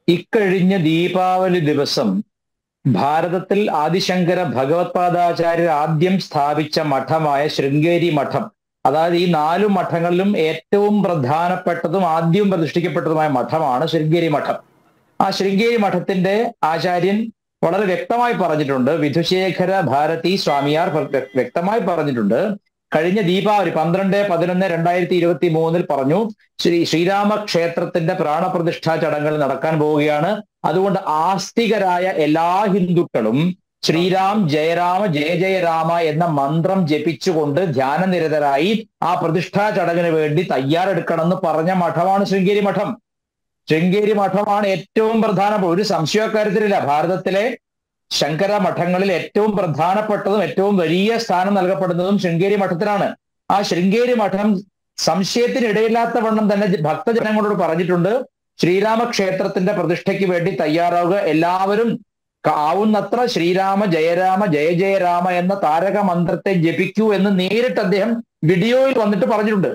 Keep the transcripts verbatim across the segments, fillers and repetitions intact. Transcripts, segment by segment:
ഇക്കഴിഞ്ഞ ദീപാവലി ദിവസം ഭാരതത്തിൽ ആദിശങ്കര ഭഗവത്പാദാചാര്യർ ആദ്യം സ്ഥാപിച്ച മഠമായ ശൃംഗേരി മഠം, അതായത് ഈ നാലു മഠങ്ങളിലും ഏറ്റവും പ്രധാനപ്പെട്ടതും ആദ്യം പ്രതിഷ്ഠിക്കപ്പെട്ടതുമായ മഠമാണ് ശൃംഗേരി മഠം. ആ ശൃംഗേരി മഠത്തിന്റെ ആചാര്യൻ വളരെ വ്യക്തമായി പറഞ്ഞിട്ടുണ്ട്, വിധുശേഖര ഭാരതി സ്വാമിയാർ വ്യക്തമായി പറഞ്ഞിട്ടുണ്ട്, കഴിഞ്ഞ ദീപാവലി പന്ത്രണ്ട് പതിനൊന്ന് രണ്ടായിരത്തി ഇരുപത്തി മൂന്നിൽ പറഞ്ഞു, ശ്രീ ശ്രീരാമക്ഷേത്രത്തിന്റെ പ്രാണപ്രതിഷ്ഠാ ചടങ്ങുകൾ നടക്കാൻ പോവുകയാണ്. അതുകൊണ്ട് ആസ്തികരായ എല്ലാ ഹിന്ദുക്കളും ശ്രീരാം ജയരാമ ജയ ജയരാമ എന്ന മന്ത്രം ജപിച്ചുകൊണ്ട് ധ്യാനനിരതരായി ആ പ്രതിഷ്ഠാ ചടങ്ങിന് വേണ്ടി തയ്യാറെടുക്കണമെന്ന് പറഞ്ഞ മഠമാണ് ശൃംഗേരി മഠം. ശൃംഗേരി മഠമാണ് ഏറ്റവും പ്രധാനപ്പെട്ട, ഒരു സംശയക്കാര്യത്തിലില്ല, ഭാരതത്തിലെ ശങ്കര മഠങ്ങളിൽ ഏറ്റവും പ്രധാനപ്പെട്ടതും ഏറ്റവും വലിയ സ്ഥാനം നൽകപ്പെടുന്നതും ശൃംഗേരി മഠത്തിനാണ്. ആ ശൃംഗേരി മഠം സംശയത്തിനിടയില്ലാത്ത വണ്ണം തന്നെ ഭക്തജനങ്ങളോട് പറഞ്ഞിട്ടുണ്ട്, ശ്രീരാമക്ഷേത്രത്തിന്റെ പ്രതിഷ്ഠയ്ക്ക് വേണ്ടി തയ്യാറാവുക, എല്ലാവരും ആവുന്നത്ര ശ്രീരാമ ജയരാമ ജയ ജയരാമ എന്ന താരക മന്ത്രത്തെ ജപിക്കൂ എന്ന് നേരിട്ട് അദ്ദേഹം വീഡിയോയിൽ വന്നിട്ട് പറഞ്ഞിട്ടുണ്ട്.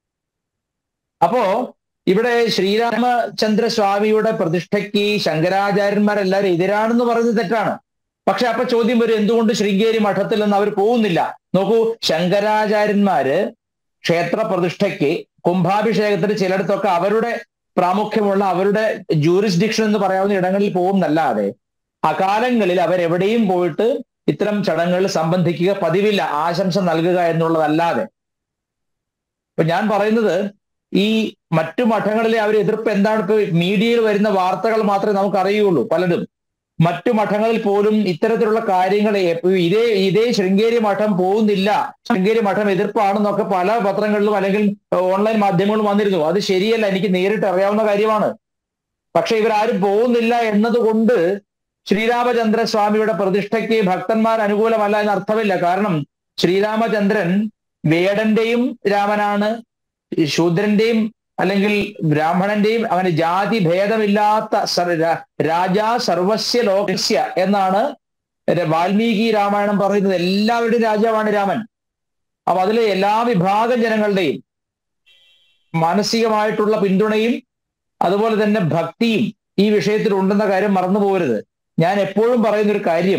അപ്പോ ഇവിടെ ശ്രീരാമചന്ദ്ര സ്വാമിയുടെ പ്രതിഷ്ഠയ്ക്ക് ശങ്കരാചാര്യന്മാരെല്ലാവരും എതിരാണെന്ന് പറയുന്നത് തെറ്റാണ്. പക്ഷെ അപ്പൊ ചോദ്യം വരും, എന്തുകൊണ്ട് ശൃംഗേരി മഠത്തിൽ നിന്ന് അവർ പോകുന്നില്ല? നോക്കൂ, ശങ്കരാചാര്യന്മാര് ക്ഷേത്ര പ്രതിഷ്ഠയ്ക്ക് കുംഭാഭിഷേകത്തിന് ചിലയിടത്തൊക്കെ അവരുടെ പ്രാമുഖ്യമുള്ള അവരുടെ ജൂറിസ്ഡിക്ഷൻ എന്ന് പറയാവുന്ന ഇടങ്ങളിൽ പോകുന്നല്ലാതെ അകാലങ്ങളിൽ അവരെവിടെയും പോയിട്ട് ഇത്തരം ചടങ്ങുകളിൽ സംബന്ധിക്കുക പതിവില്ല, ആശംസ നൽകുക എന്നുള്ളതല്ലാതെ. ഇപ്പൊ ഞാൻ പറയുന്നത്, ഈ മറ്റു മഠങ്ങളിലെ അവർ എതിർപ്പ് എന്താണ്? ഇപ്പൊ മീഡിയയിൽ വരുന്ന വാർത്തകൾ മാത്രമേ നമുക്ക് അറിയുള്ളൂ പലതും. മറ്റു മഠങ്ങളിൽ പോലും ഇത്തരത്തിലുള്ള കാര്യങ്ങൾ ഇതേ ഇതേ ശൃംഗേരി മഠം പോകുന്നില്ല, ശൃംഗേരി മഠം എതിർപ്പാണെന്നൊക്കെ പല പത്രങ്ങളിലും അല്ലെങ്കിൽ ഓൺലൈൻ മാധ്യമങ്ങളിലും വന്നിരുന്നു. അത് ശരിയല്ല, എനിക്ക് നേരിട്ട് അറിയാവുന്ന കാര്യമാണ്. പക്ഷെ ഇവരാരും പോകുന്നില്ല എന്നതുകൊണ്ട് ശ്രീരാമചന്ദ്ര സ്വാമിയുടെ പ്രതിഷ്ഠയ്ക്ക് ഭക്തന്മാർ അനുകൂലമല്ല എന്ന് അർത്ഥമില്ല. കാരണം ശ്രീരാമചന്ദ്രൻ വേടന്റെയും രാമനാണ്, ശൂദ്രന്റെയും അല്ലെങ്കിൽ ബ്രാഹ്മണന്റെയും അവന് ജാതി ഭേദമില്ലാത്ത രാജാ സർവസ്യ ലോകസ്യ എന്നാണ് വാൽമീകി രാമായണം പറയുന്നത്. എല്ലാവരുടെയും രാജാവാണ് രാമൻ. അപ്പൊ അതിലെ എല്ലാ വിഭാഗം ജനങ്ങളുടെയും മാനസികമായിട്ടുള്ള പിന്തുണയും അതുപോലെ തന്നെ ഭക്തിയും ഈ വിഷയത്തിൽ ഉണ്ടെന്ന കാര്യം മറന്നു പോകരുത്. ഞാൻ എപ്പോഴും പറയുന്നൊരു കാര്യം,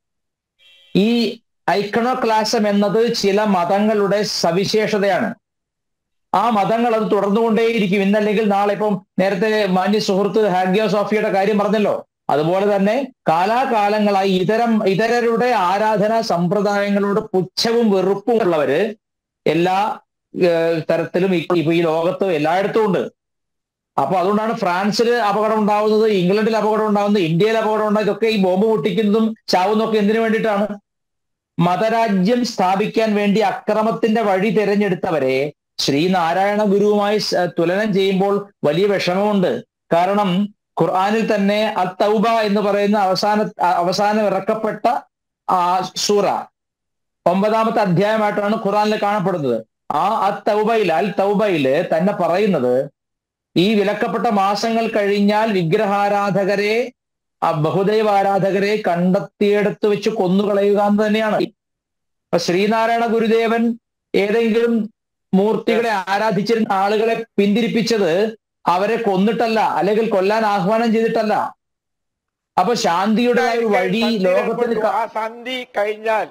ഈ ഐക്കണോക്ലാസം എന്നത് ചില മതങ്ങളുടെ സവിശേഷതയാണ്. ആ മതങ്ങൾ അത് തുടർന്നുകൊണ്ടേയിരിക്കും, ഇന്നല്ലെങ്കിൽ നാളെ. ഇപ്പം നേരത്തെ മാന്യ സുഹൃത്ത് ഹാഗ്യ സോഫിയുടെ കാര്യം പറഞ്ഞല്ലോ, അതുപോലെ തന്നെ കാലാകാലങ്ങളായി ഇതരം ഇതരരുടെ ആരാധനാ സമ്പ്രദായങ്ങളോട് പുച്ഛവും വെറുപ്പും ഉള്ളവര് എല്ലാ തരത്തിലും ഇപ്പൊ ഈ ലോകത്ത് എല്ലായിടത്തും ഉണ്ട്. അപ്പൊ അതുകൊണ്ടാണ് ഫ്രാൻസിൽ അപകടം ഉണ്ടാവുന്നത്, ഇംഗ്ലണ്ടിൽ അപകടം ഉണ്ടാവുന്നത്, ഇന്ത്യയിൽ അപകടം ഉണ്ടാകുന്നത്. ഇതൊക്കെ ഈ ബോംബ് പൊട്ടിക്കുന്നതും ചാവുന്നതൊക്കെ എന്തിനു വേണ്ടിയിട്ടാണ്? മതരാജ്യം സ്ഥാപിക്കാൻ വേണ്ടി അക്രമത്തിന്റെ വഴി തിരഞ്ഞെടുത്തവരെ ശ്രീനാരായണ ഗുരുവുമായി തുലനം ചെയ്യുമ്പോൾ വലിയ വിഷമമുണ്ട്. കാരണം ഖുർആനിൽ തന്നെ അൽ തൗബ എന്ന് പറയുന്ന അവസാന അവസാനം ഇറക്കപ്പെട്ട ആ സൂറ ഒമ്പതാമത്തെ അധ്യായമായിട്ടാണ് ഖുർആനിൽ കാണപ്പെടുന്നത്. ആ അൽ തൗബയിൽ അൽ തൗബയില് തന്നെ പറയുന്നത്, ഈ വിലക്കപ്പെട്ട മാസങ്ങൾ കഴിഞ്ഞാൽ വിഗ്രഹാരാധകരെ ആ ബഹുദൈവ ആരാധകരെ കണ്ടെത്തിയെടുത്ത് വെച്ച് കൊന്നുകളയുക എന്ന് തന്നെയാണ്. അപ്പൊ ശ്രീനാരായണ ഗുരുദേവൻ ഏതെങ്കിലും മൂർത്തികളെ ആരാധിച്ചിരുന്ന ആളുകളെ പിന്തിരിപ്പിച്ചത് അവരെ കൊന്നിട്ടല്ല, അല്ലെങ്കിൽ കൊല്ലാൻ ആഹ്വാനം ചെയ്തിട്ടല്ല. അപ്പൊ ശാന്തിയുടെ ഒരു വഴി ലോകത്തിന് സന്ധി കഴിഞ്ഞാൽ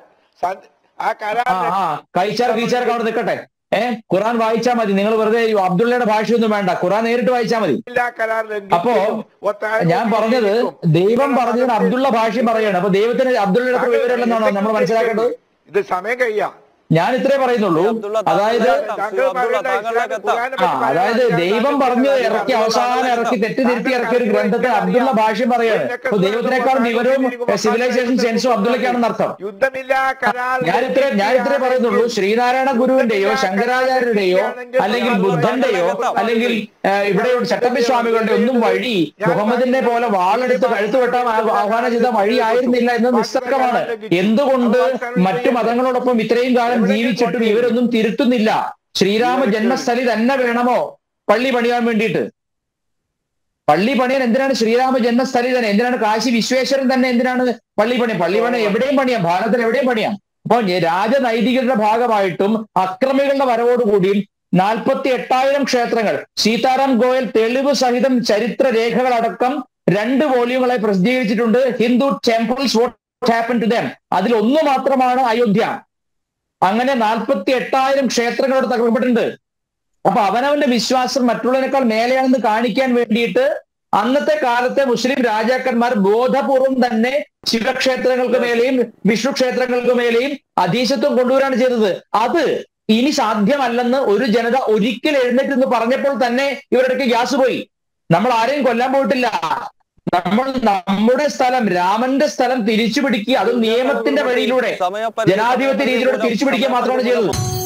ആ കഴിച്ചാൽ കീച്ചാർക്ക് അവിടെ നിൽക്കട്ടെ. ഏഹ് ഖുറാൻ വായിച്ചാൽ മതി, നിങ്ങൾ വെറുതെ അബ്ദുള്ളയുടെ ഭാഷയൊന്നും വേണ്ട, ഖുറാൻ നേരിട്ട് വായിച്ചാൽ മതി. അപ്പോ ഞാൻ പറഞ്ഞത്, ദൈവം പറഞ്ഞത് അബ്ദുള്ള ഭാഷയും പറയാണ്. അപ്പൊ ദൈവത്തിന് അബ്ദുള്ളയുടെ വിവരമില്ലെന്നാണോ നമ്മൾ മനസ്സിലാക്കേണ്ടത്? ഇത് സമയം കഴിയാം. ഞാൻ ഇത്രേ പറയുന്നുള്ളൂ. അതായത് ആ അതായത് ദൈവം പറഞ്ഞു ഇറക്കി അവസാനം ഇറക്കി തെറ്റിദ്ധരുത്തി ഇറക്കിയ ഒരു ഗ്രന്ഥത്തെ അബ്ദുള്ള ഭാഷ്യം പറയാണ്. അപ്പൊ ദൈവത്തിനേക്കാൾ വിവരവും സിവിലൈസേഷൻ സെൻസും അബ്ദുള്ളക്കാണെന്ന് അർത്ഥം. ഞാൻ ഇത്രേ ഞാൻ ഇത്രേ പറയുന്നുള്ളൂ. ശ്രീനാരായണ ഗുരുവിന്റെയോ ശങ്കരാചാര്യരുടെയോ അല്ലെങ്കിൽ ബുദ്ധന്റെയോ അല്ലെങ്കിൽ ഇവിടെ ചട്ടമ്പി സ്വാമികളുടെ ഒന്നും വഴി മുഹമ്മദിനെ പോലെ വാളെടുത്ത് കഴുത്തു വെട്ടാൻ ആഹ്വാനം ചെയ്ത വഴി ആയിരുന്നില്ല എന്ന് നിസ്തർക്കമാണ്. എന്തുകൊണ്ട് മറ്റു മതങ്ങളോടൊപ്പം ഇത്രയും കാലം ജീവിച്ചിട്ടും ഇവരൊന്നും തിരുത്തുന്നില്ല? ശ്രീരാമ ജന്മസ്ഥലി തന്നെ വേണമോ പള്ളി പണിയാൻ വേണ്ടിയിട്ട്? പള്ളി പണിയാൻ എന്തിനാണ് ശ്രീരാമ ജന്മസ്ഥലി തന്നെ? എന്തിനാണ് കാശി വിശ്വേശ്വരൻ തന്നെ എന്തിനാണ് പള്ളി പണിയാൻ? പള്ളി പണിയാൻ എവിടെയും പണിയാം, ഭാരതത്തിൽ എവിടെയും പണിയാം. അപ്പൊ രാജനൈതികരുടെ ഭാഗമായിട്ടും അക്രമികളുടെ വരവോടുകൂടിയും നാൽപ്പത്തി എട്ടായിരം ക്ഷേത്രങ്ങൾ, സീതാറാം ഗോയൽ തെളിവ് സഹിതം ചരിത്ര രേഖകളടക്കം രണ്ട് വോള്യൂങ്ങളായി പ്രസിദ്ധീകരിച്ചിട്ടുണ്ട്. Hindu temples what happened to them. അതിൽ ഒന്ന് മാത്രമാണ് അയോധ്യ. അങ്ങനെ നാൽപ്പത്തി എട്ടായിരം ക്ഷേത്രങ്ങളോട് തകർക്കപ്പെട്ടിട്ടുണ്ട്. അപ്പൊ അവനവന്റെ വിശ്വാസം മറ്റുള്ളതിനേക്കാൾ മേലെയാണെന്ന് കാണിക്കാൻ വേണ്ടിയിട്ട് അന്നത്തെ കാലത്തെ മുസ്ലിം രാജാക്കന്മാർ ബോധപൂർവം തന്നെ ശിവക്ഷേത്രങ്ങൾക്ക് മേലെയും വിഷ്ണു ക്ഷേത്രങ്ങൾക്ക് മേലെയും അധീശത്വം കൊണ്ടുവരാണ് ചെയ്തത്. അത് ഇനി സാധ്യമല്ലെന്ന് ഒരു ജനത ഒരിക്കൽ എഴുന്നേറ്റ് പറഞ്ഞപ്പോൾ തന്നെ ഇവരുടെ ഗ്യാസ് പോയി. നമ്മൾ ആരെയും കൊല്ലാൻ പോയിട്ടില്ല. നമ്മൾ നമ്മുടെ സ്ഥലം, രാമന്റെ സ്ഥലം തിരിച്ചു പിടിക്കുക, അത് നിയമത്തിന്റെ വഴിയിലൂടെ ജനാധിപത്യ രീതിയിലൂടെ തിരിച്ചു പിടിക്കുക മാത്രമാണ് ചെയ്തത്.